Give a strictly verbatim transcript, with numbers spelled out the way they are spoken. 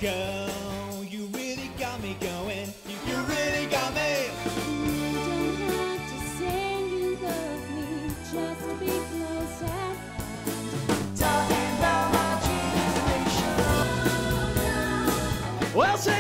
Girl, you really got me going. You, you really got me. You don't have to say you love me, just be close at hand. Talking about my generation. Well said.